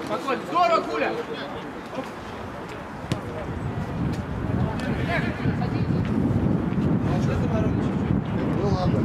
Спокойно. Здорово, Куля! Ну ладно.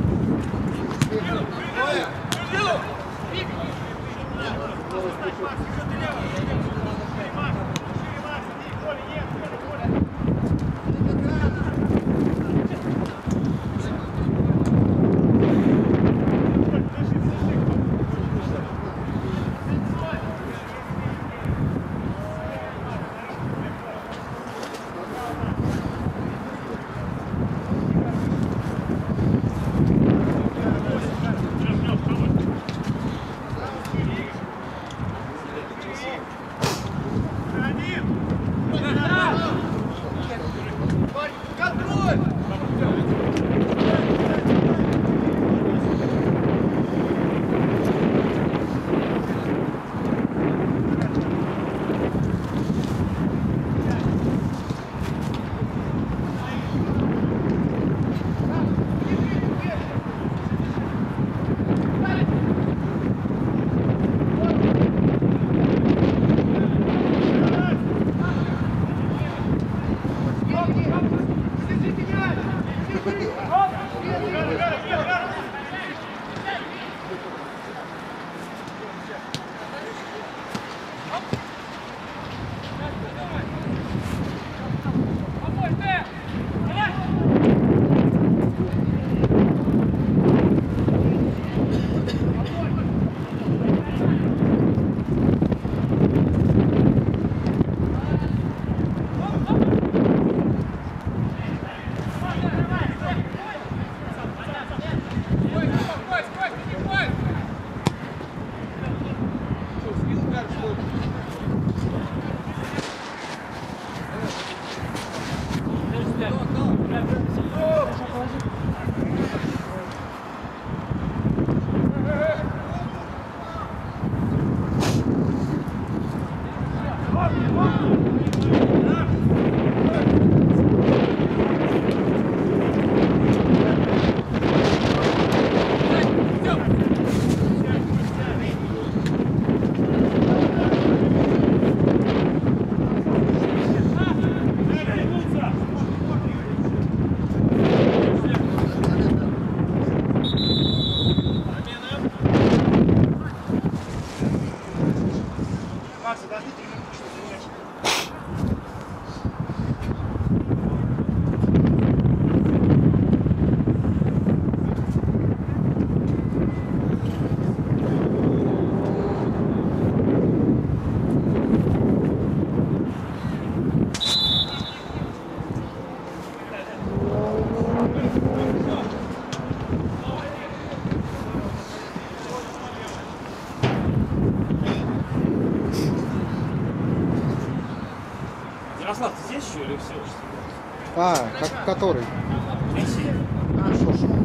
Ярослав, ты здесь еще или все? А, который? Хорошо.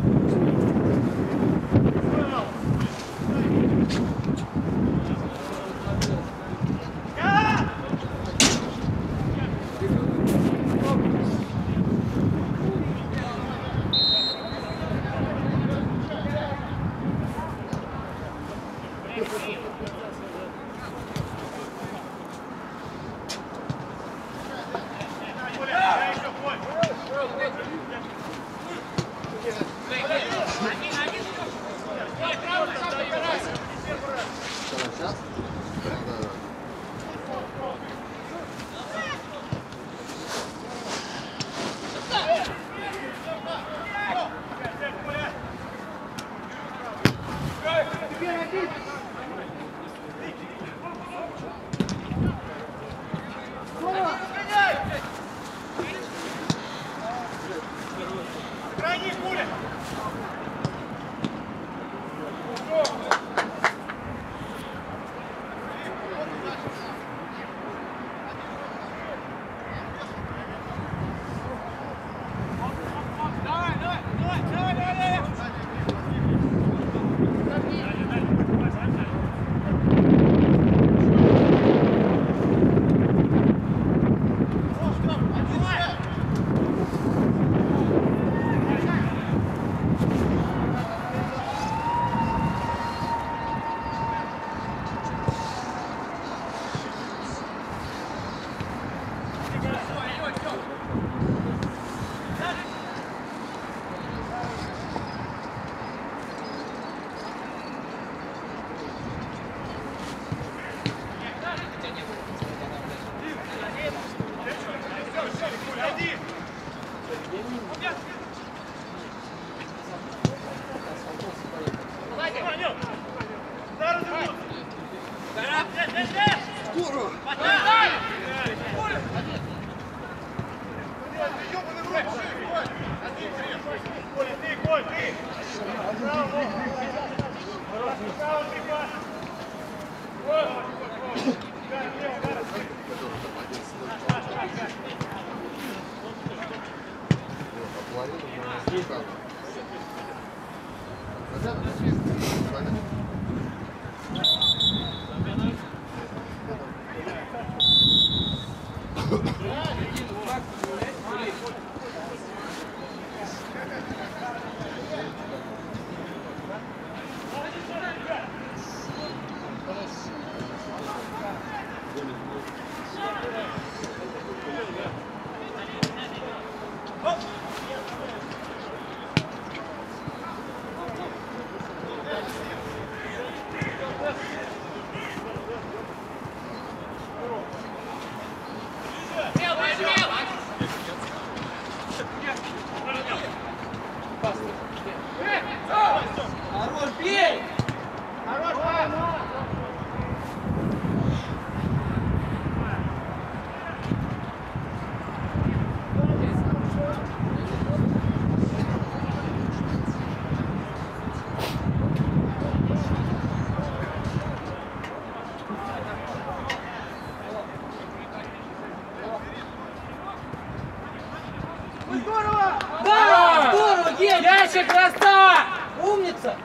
Ящик, красава! Умница!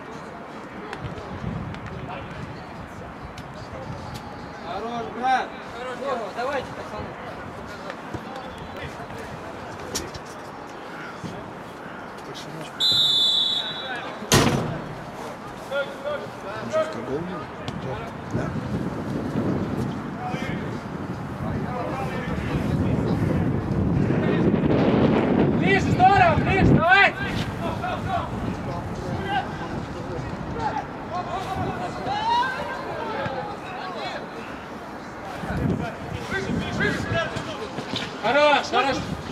Хорош, брат! Здорово, давайте, пацаны! Да. Ближе, здорово, ближе, давай! Хорош, хорош!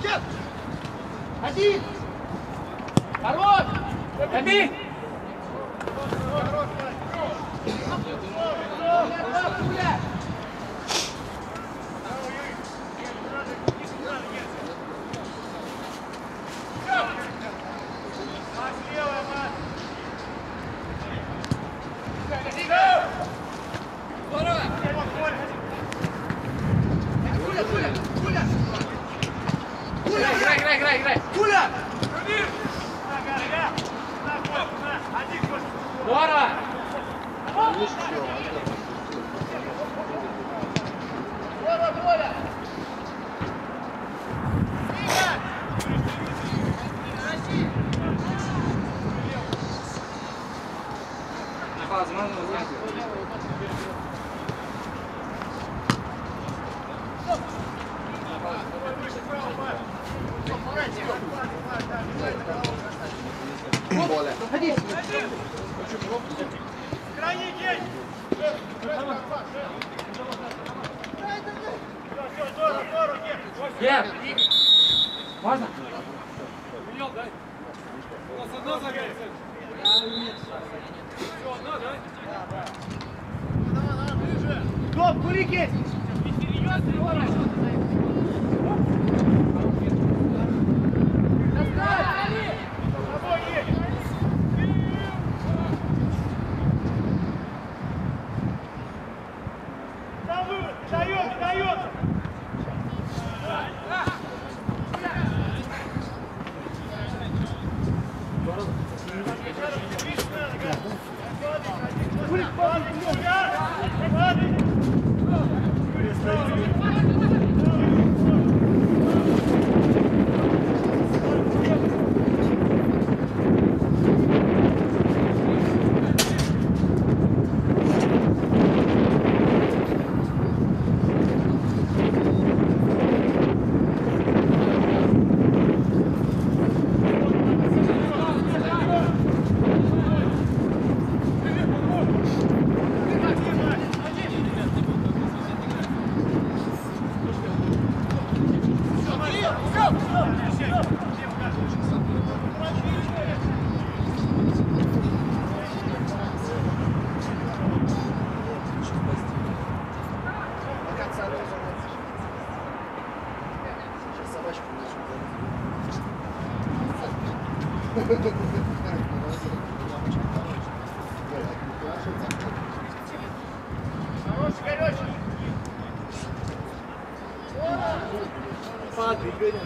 Один! Хорош! Ходи! Играй! Куля! Здорово! Крайний день! Нет! Можно? У нас одна загорится. Все, одна, да? Давай, ближе. Стоп, кулики! Сейчас собачку Хороший, горячий. Падай, Игорь.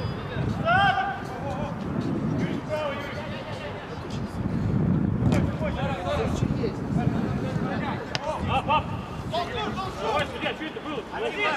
Юрий, право, Юрий. Пап! Давай, судья, что это было?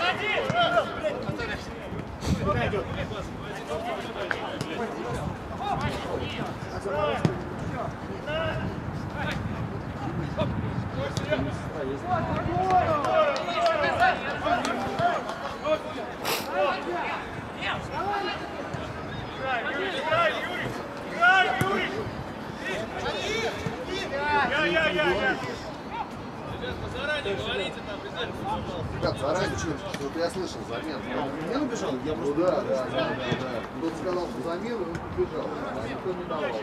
Я. Заранее говорите там, обязательно. Ребят, заранее что? Вот я слышал замену. Я убежал? Я просто... Да. Кто-то сказал, что замену, он убежал. А никто не давал.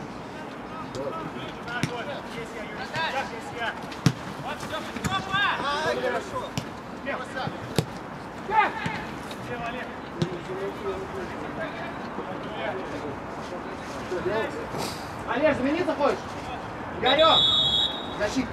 Олег, замениться хочешь? Игорек! Защита.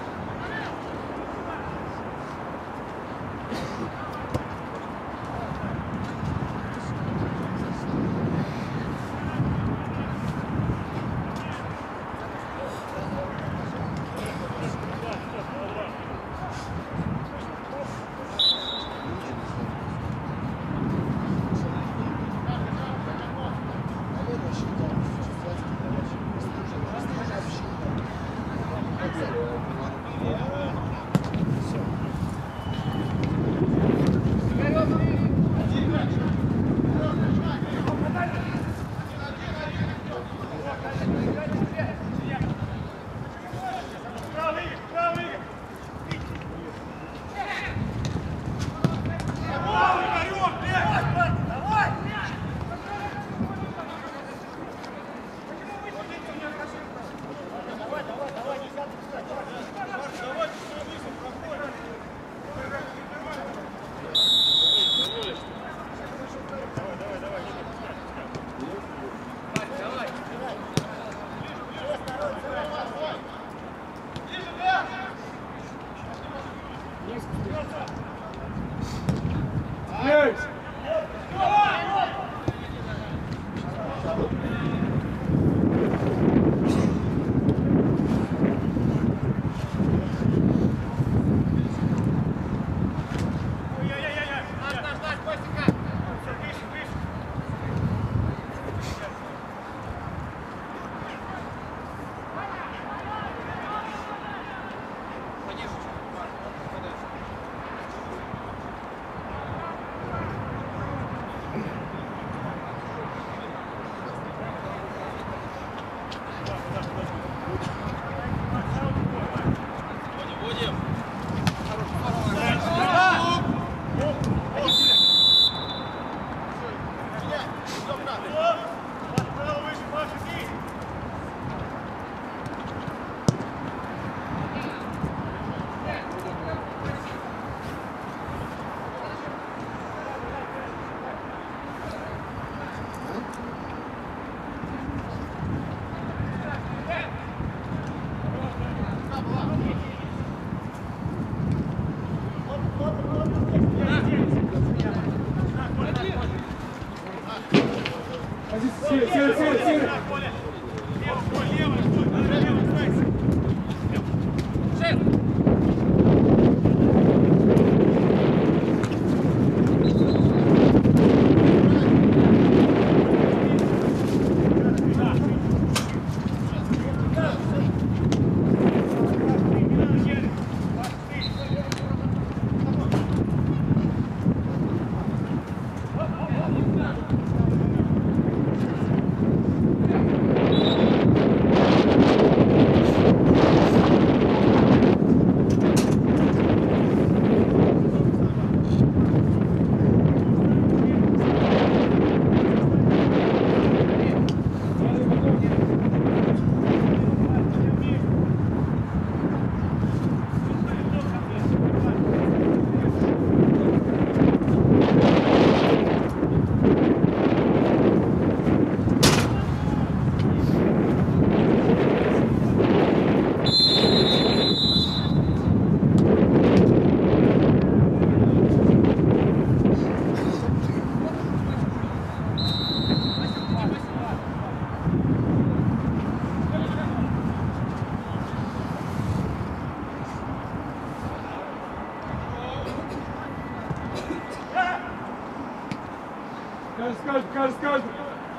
Кажется.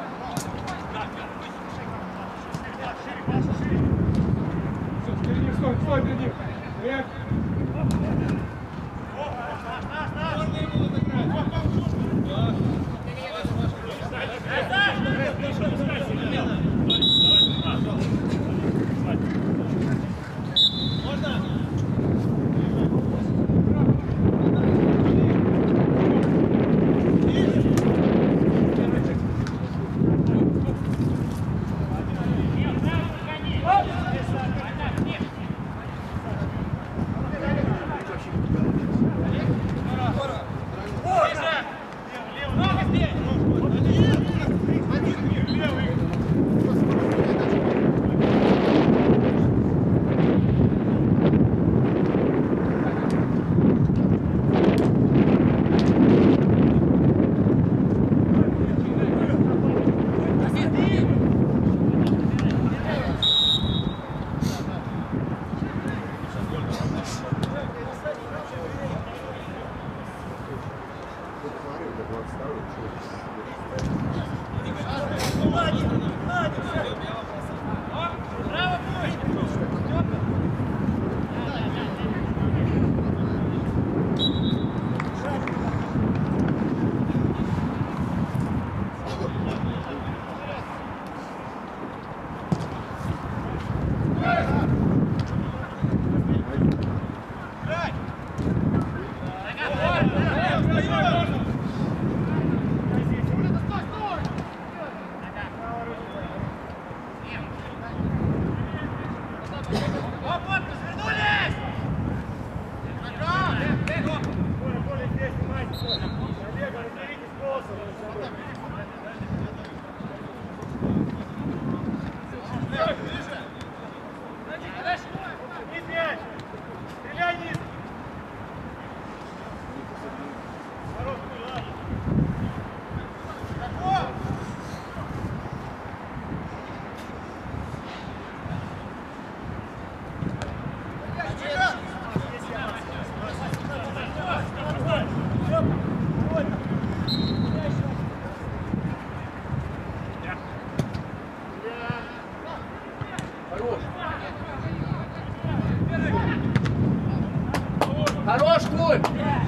Стой перед ним. Хорош, Клуб!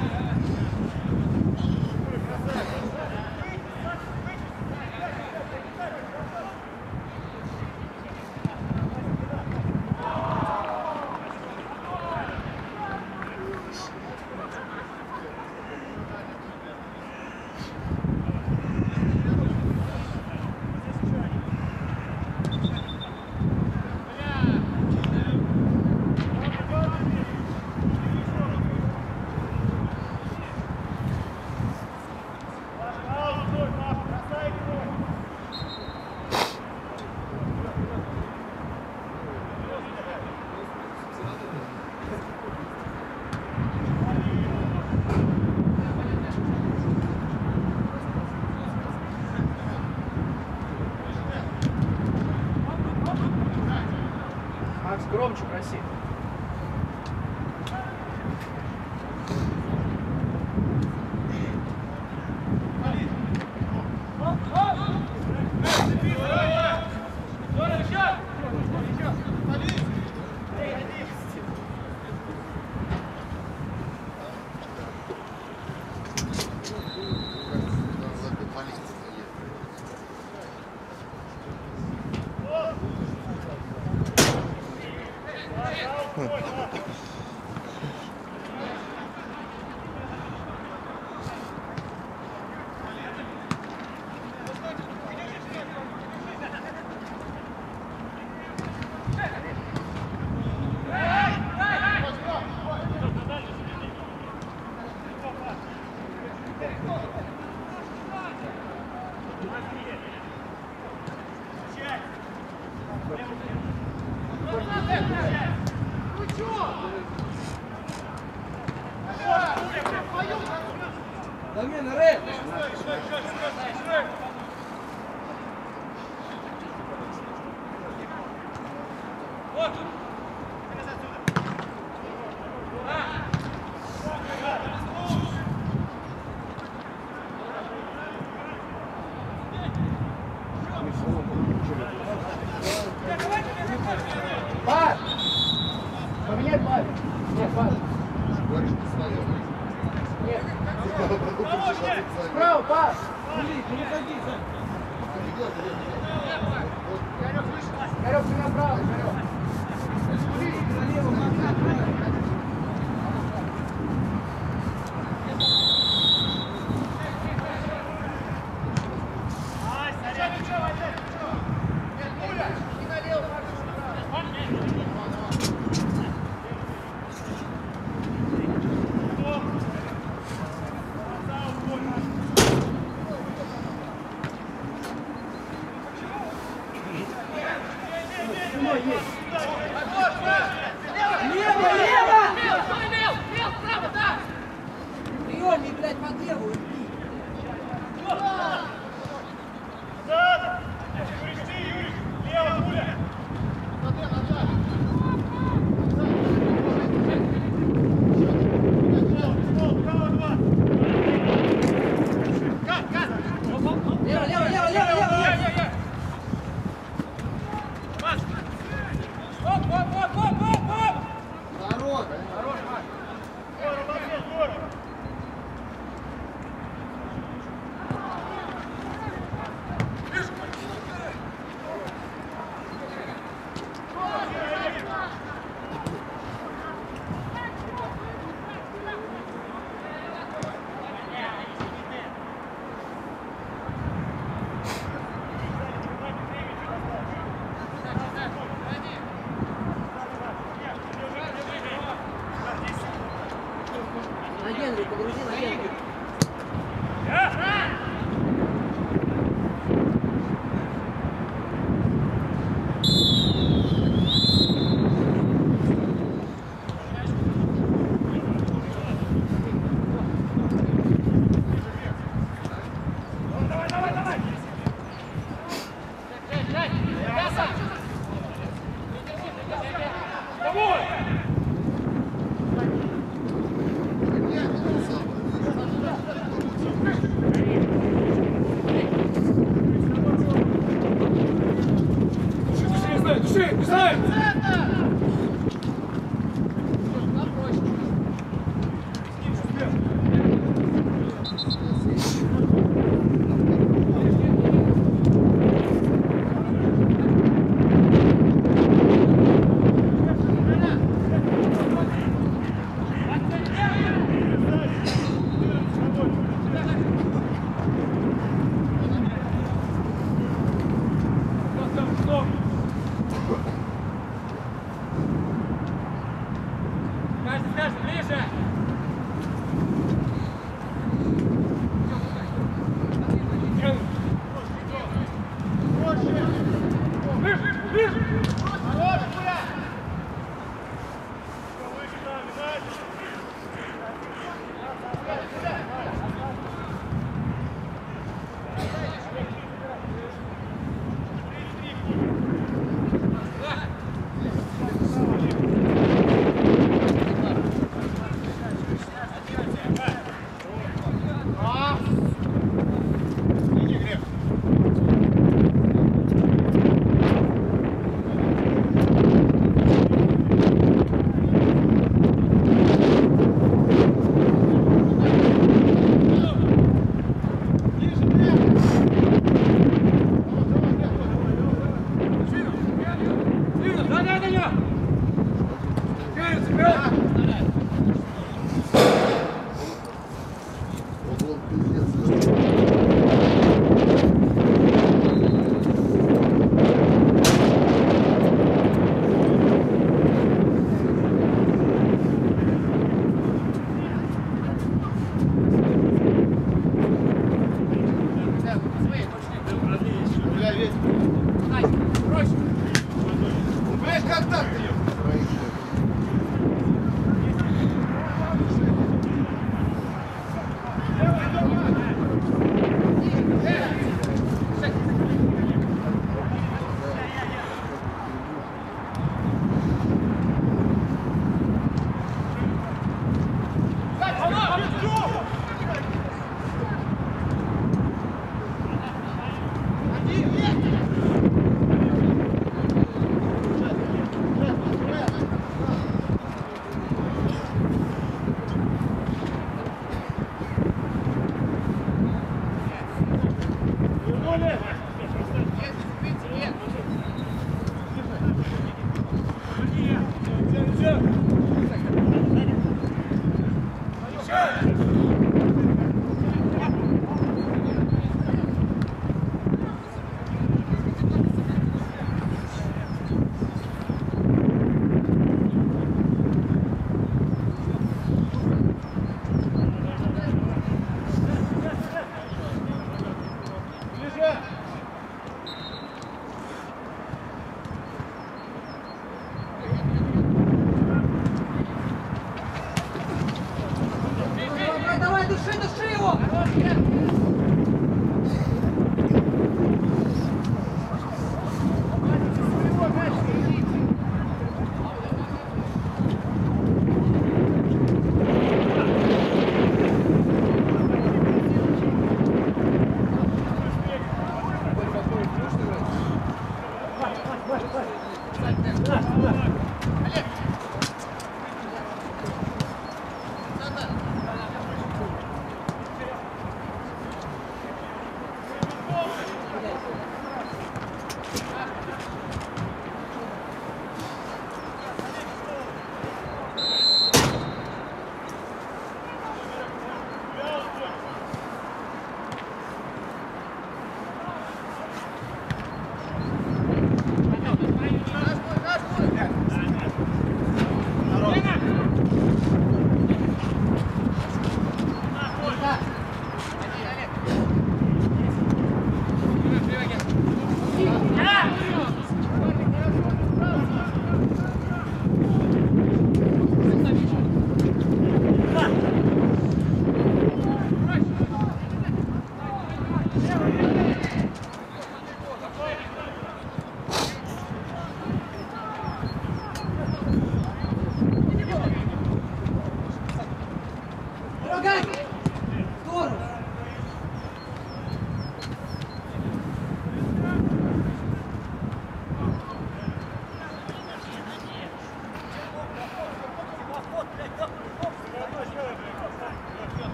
Макс, громче проси. Замена, Рэд! Справа, пас! Переходи, Сань. Игорек, ты направо, Игорек. Налево, направо. Лево, лево! Приемник, блядь, под левую. Лево, лево, лево, лево, лево! Народ! Хорош, Маш. На Генри, погрузи на Генри.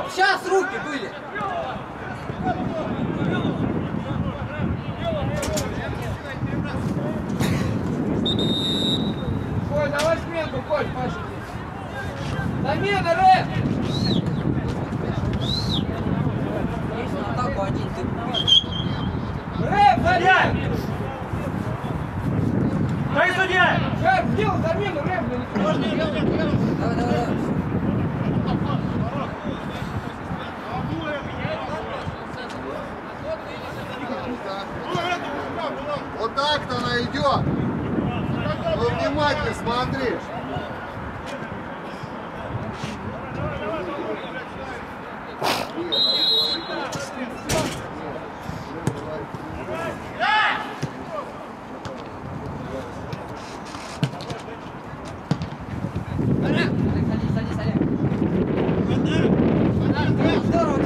Сейчас руки были. Коль, давай сменку, Коль, Паша. Замена, Рэп! Есть на атаку один, ты будешь. Рэп, замена! Дай судья! Шарп, сделай замену, Рэп, блин. Давай, давай, давай. Вот так-то она идет. Ну, внимательно смотри. Садись, Олег. Здорово,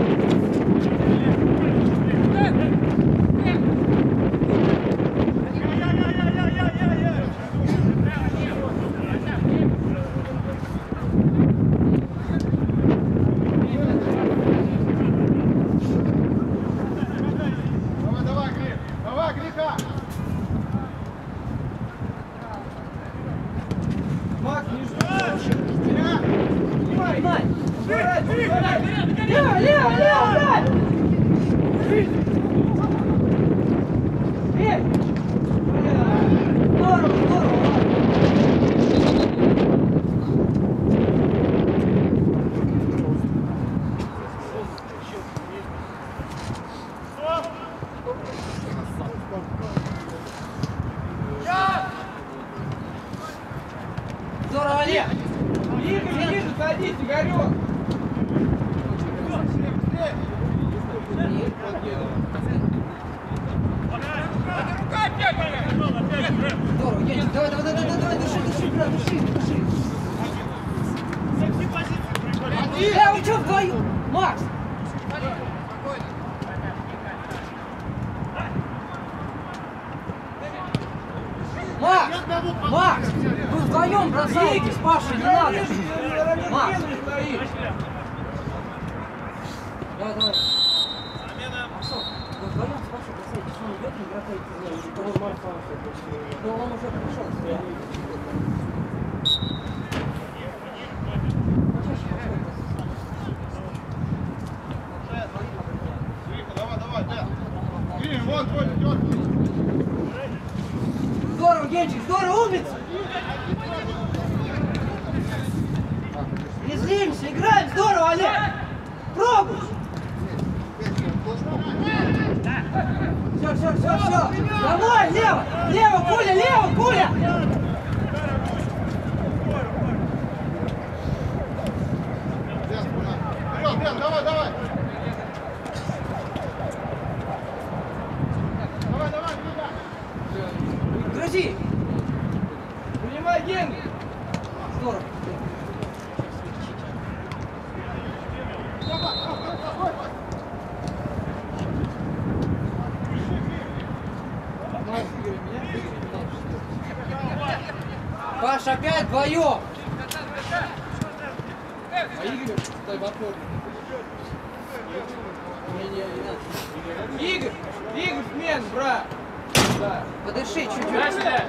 Давай, Грека! Макс, не жди. Снимай! Лево, лево, лево, дай! Эй! Здорово, здорово! Здорово, Олег! Ближе, садись, Игорек! Здорово, Янчик, давай, души, брат, души! Вы что вдвоем? Макс! Макс! Вы вдвоем бросаетесь, Паша, не надо! Макс! Давай! Максов, вы вдвоем с Пашей бросаетесь, он идет, не бросаете, да он уже пришел. Вон, твой идет! Здорово, Генчик, здорово, умница! Не злимся, играем, здорово, Олег! Пробуй! Все! Давай, лево, Куля! Вперед, давай! Давай, Грека! Грози! Принимай Генри! Здорово! Паш, опять вдвоем! А Игорь, стой в опору. Игорь, смен, брат! Да. Подыши чуть-чуть. Дальше.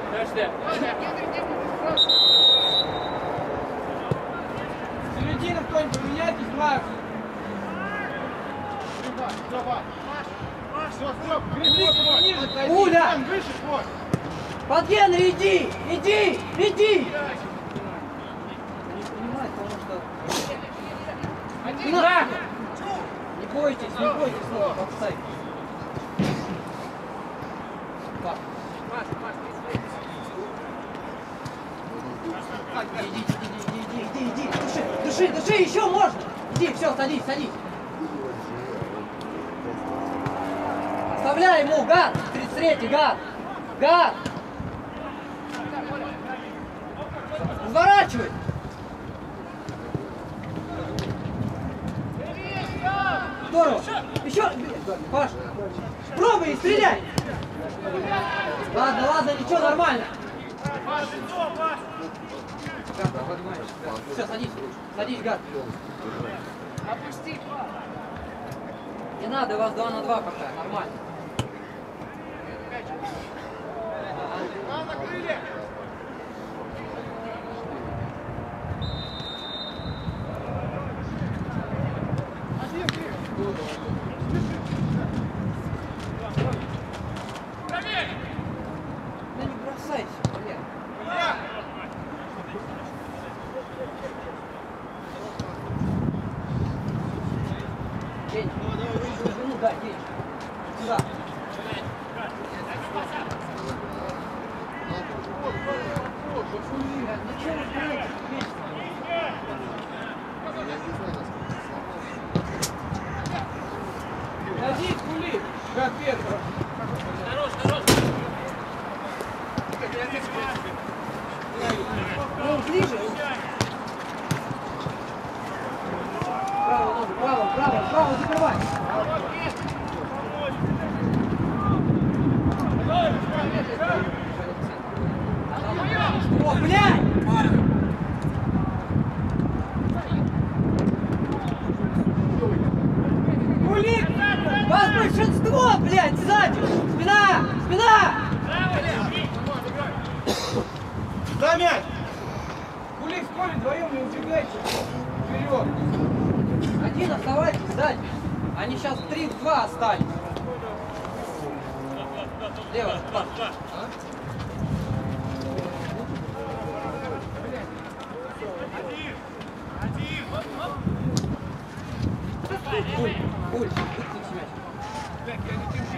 Середину кто-нибудь поменяйтесь, Макс. Давай! Все, Ниже сойди. Уля! выше твой! Подгена, иди! Не понимает, потому что... Не бойтесь, снова подставь. Иди, души, еще можно! Иди, все, садись. Оставляй ему, гад! 33-й, гад! Разворачивай! Здорово! Еще! Паш! Пробуй и стреляй! Ладно, ничего, нормально! Все, садись, гад! Не надо, у вас 2 на 2 пока, нормально. Накрыли! Да не бросайся, блядь. День. Ну да, день. Сюда. Зачем вы играете? Назик, Кулик, как Петров. Ну, ближе. Право, ногу, право, закрывай. О, блядь! Кулик! Вас большинство, блядь, сзади! Спина! Да, мяч! Кулик, в поле вдвоем не убегайте. Вперед! Один оставайтесь сзади. Они сейчас 3-2 остались. Лево, пас. Уль, выключи мяч.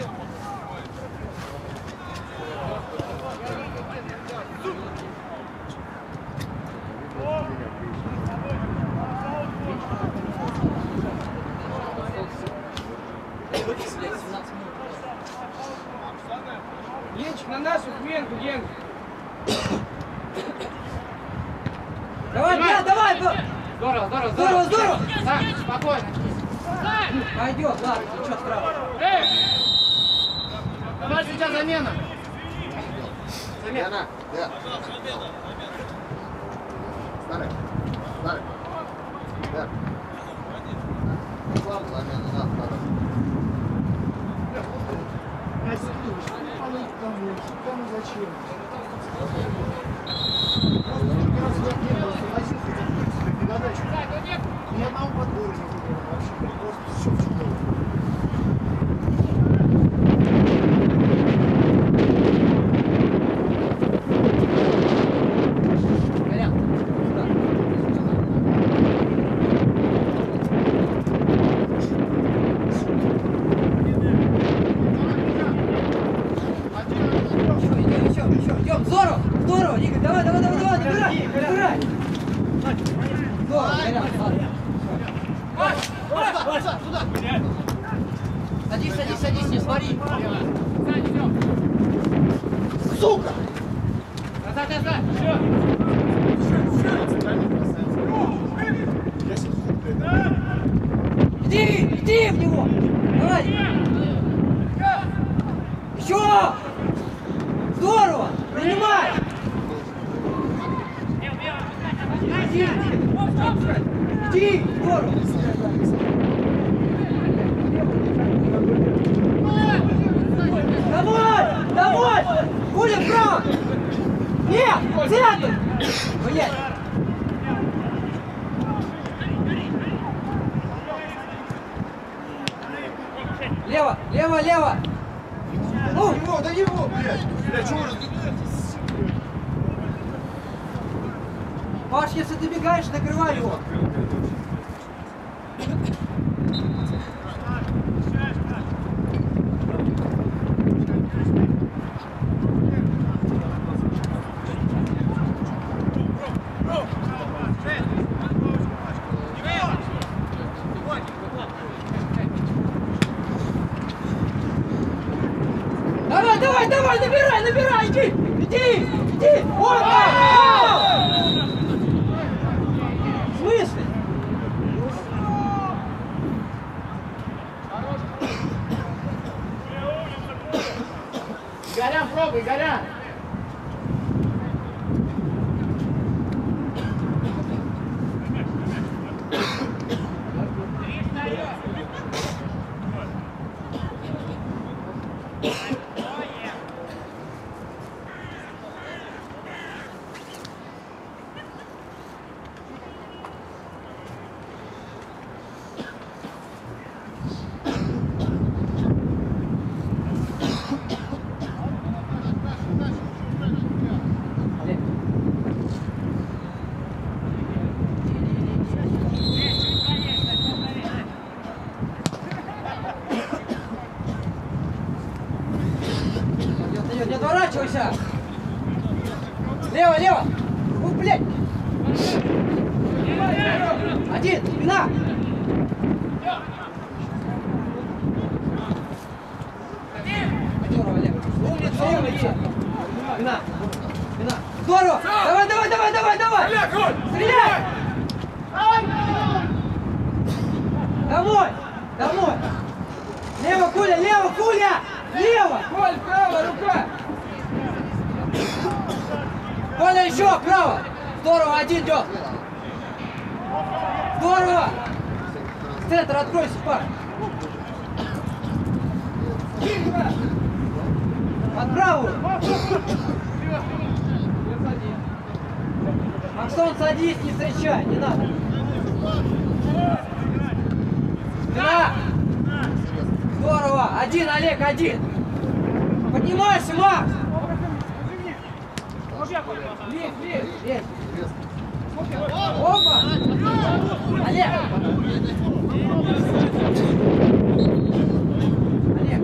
Блядь, 17 минут. Генчик, на нашу сменку, Ген. Давай, блядь, давай! Здорово! Так, спокойно. Пойдет, ладно, ничего страшного. Давай сейчас замена. Замена. Старый. Да. Слава замена, да, старый. Кому зачем? Просто раз я не был, согласился, в передачу. Ни одного подбора не было вообще. Просто все в чудо. Идем, здорово, Игорь, давай, набирай! Здорово, ладно. Садись, не смотри. Сука! Назад, все. Иди в него! Давай! Еще! Здорово! Принимай! Иди! Здорово! Давай! Гуля, вправо! Нет! Центр! Блять! Лево! Ну! Да его, блядь! Блядь, чего Паш, если ты бегаешь, накрывай его! Давай, набирай, иди! Вот! В смысле? Горян, пробуй, Горян. Не отворачивайся! Лево, лево! Ух, блядь! Один, спина! Здорово, Олег! Умница, умница! Спина! Спина! Здорово! Давай, давай, давай, давай, давай! Стреляй! Домой! Домой! Лево, Куля, лево, Куля! Лево! Коль, правая рука! Коля, еще право! Здорово, один идет! Здорово! Центр, откройся, пар! Под правую! Максон, садись, не встречай, не надо! Спина! Здорово! Один, Олег, один! Поднимайся, Макс! Лезь, лезь! Есть! Опа! Олег! Олег!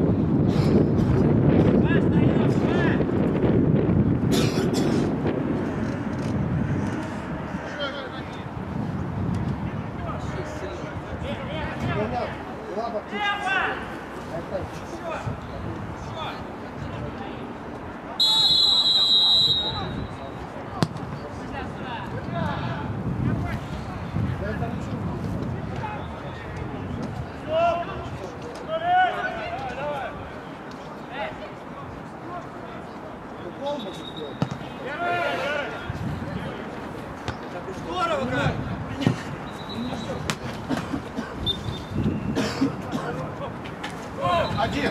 Один.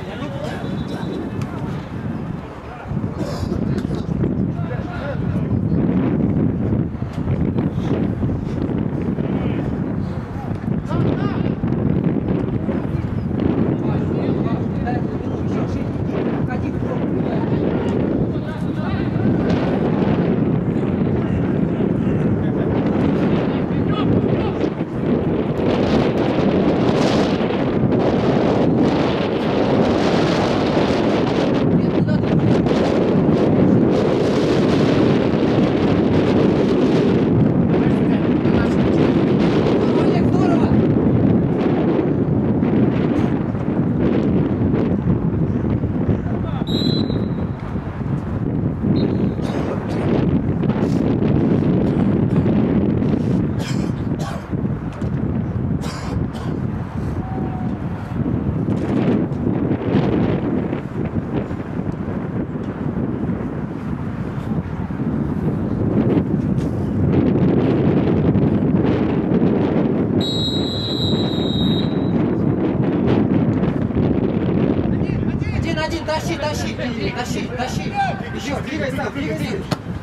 Тащи, тащи, тащи, тащи. Еще, двигай сам, двигай.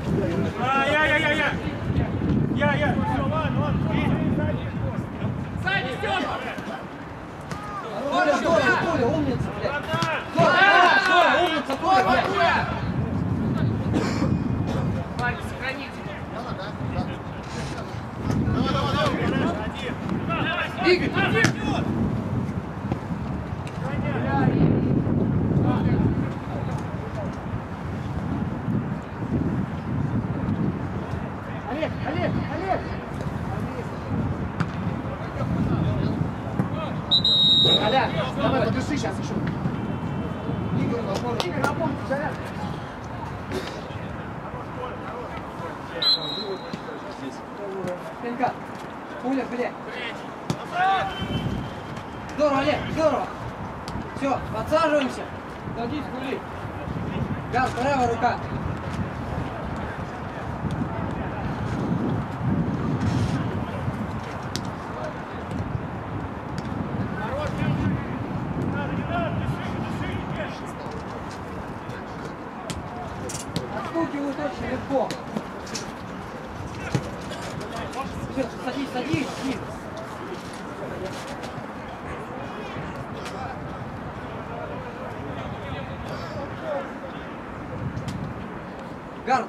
Я. Все, ладно. Сзади, Степа! Коля, умница, блядь. Коля, умница, Коля, блядь. Парень, сохраните. Давай. Двигай. Олег! Коля, Давай, подыши сейчас еще. Игорь, напомни, заряд! Пинка. Пуля, блядь. Здорово, Олег, здорово. Все, подсаживаемся. Садись, Кулик! Газ, правая рука. Отстукивают очень легко. Все, садись, садись. Гард.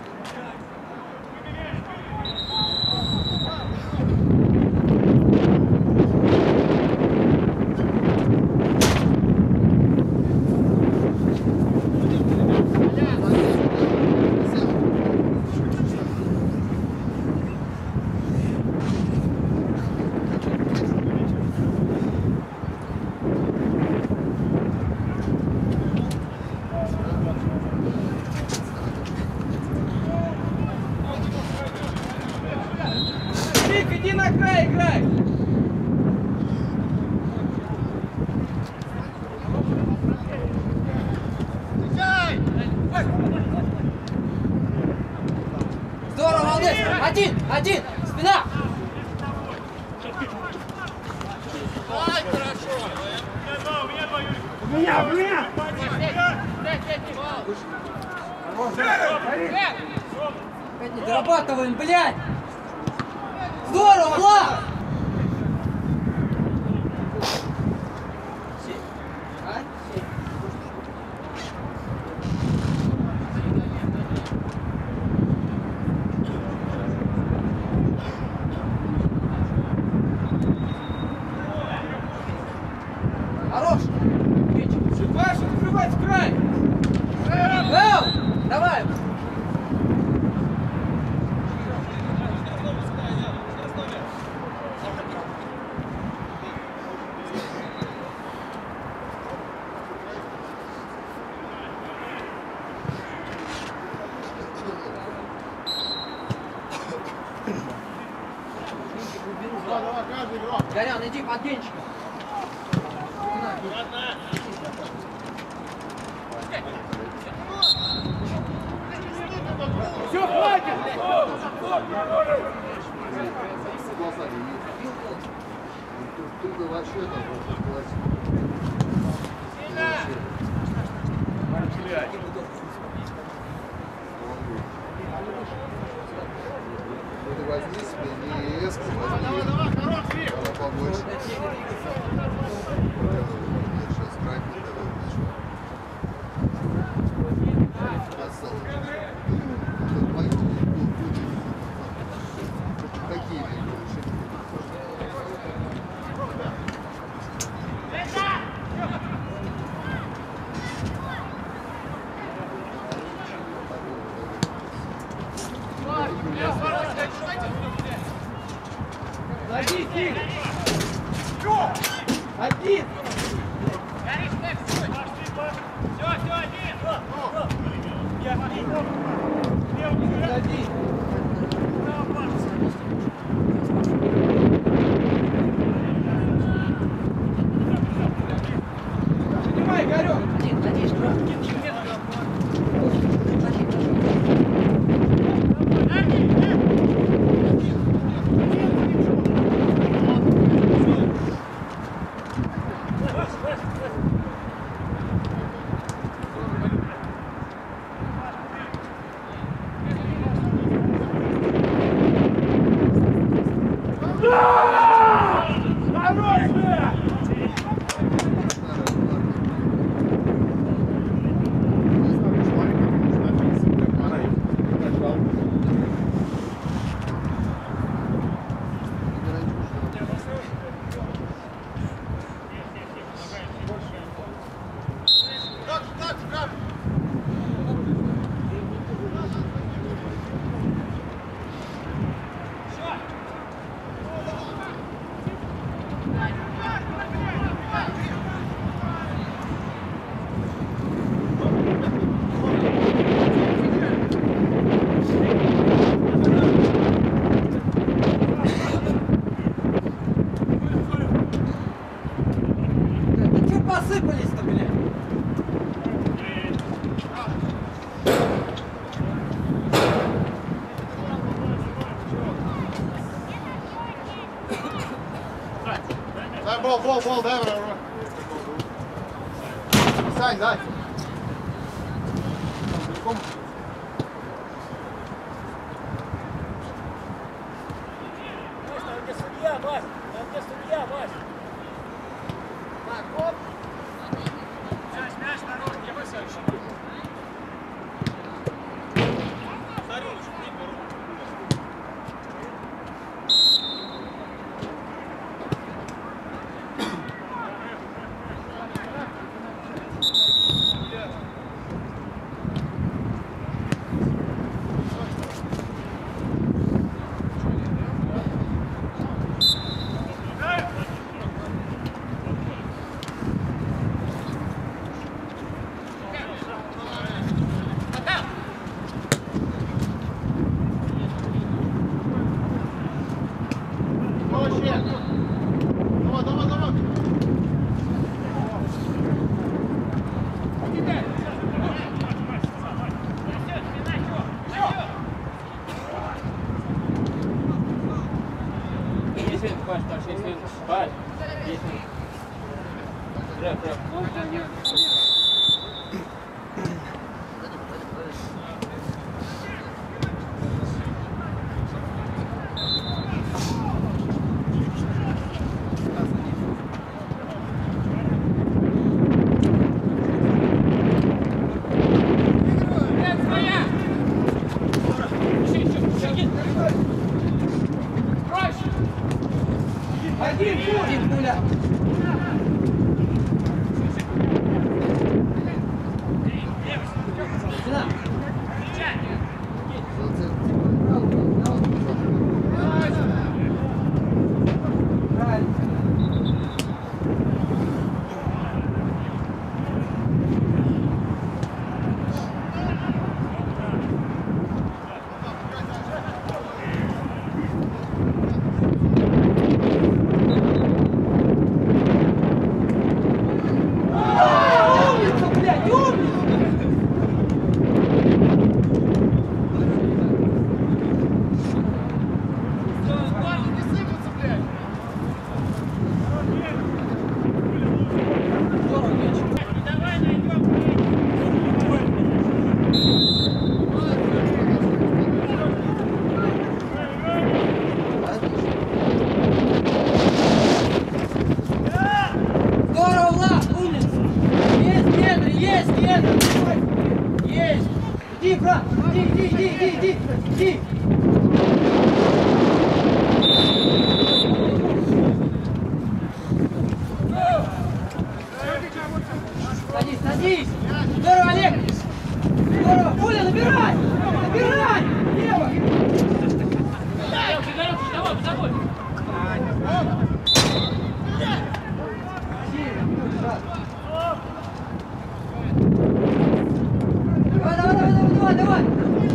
Один! Спина! У меня! Опять не дорабатываем, блядь! Здорово, Влад! Хорош! Паша, закрывать в край! Гоу! Давай! Горян, иди под генчиком. Все, хватит! Глаза не видно. Тут вообще там платить. Ты возьми себе не эску, возьми побольше. Сейчас крайне какие Один, Игорь! Один! Один! Поднимай, Игорек! Посыпались-то, блядь! Дай бол, дай, бро. Сань, дай. Один пуля. Иди, брат! Иди! Садись! Здорово, Олег! Здорово! Пуля, набирай! Лево! Давай! Давай!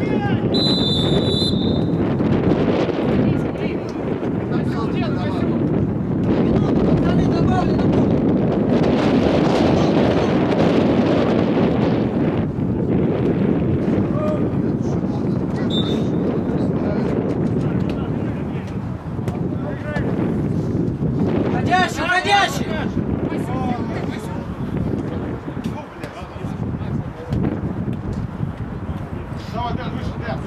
Уходящий! Давай, Дэн, выше, Дэн.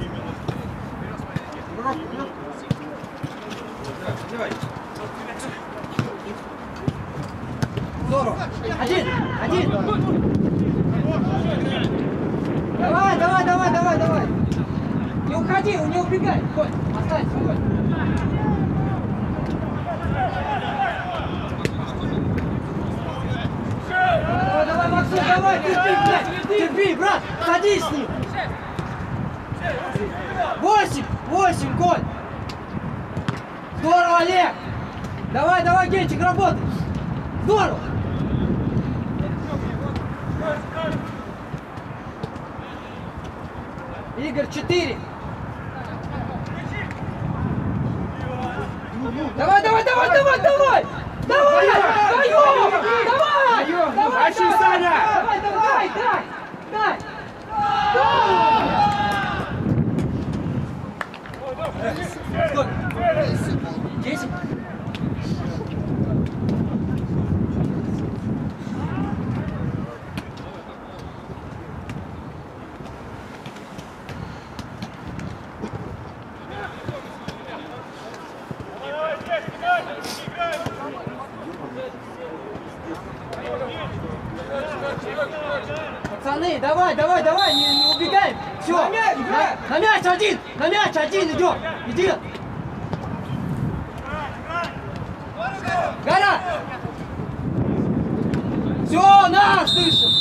Давай. Здорово. Один. Давай. Не уходи, не убегай. Коль, останься, Коль. Давай, Максим, давай, терпи, брат, садись с ним. 8, Коль. Здорово, Олег. Давай, Генчик, работай. Здорово. Игорь, 4. Давай! Тащи, Саня! Давай! Дай! 10. Пацаны, давай, не убегаем. Все, на мяч один идет. Иди. Гора! Все, наш, слышишь?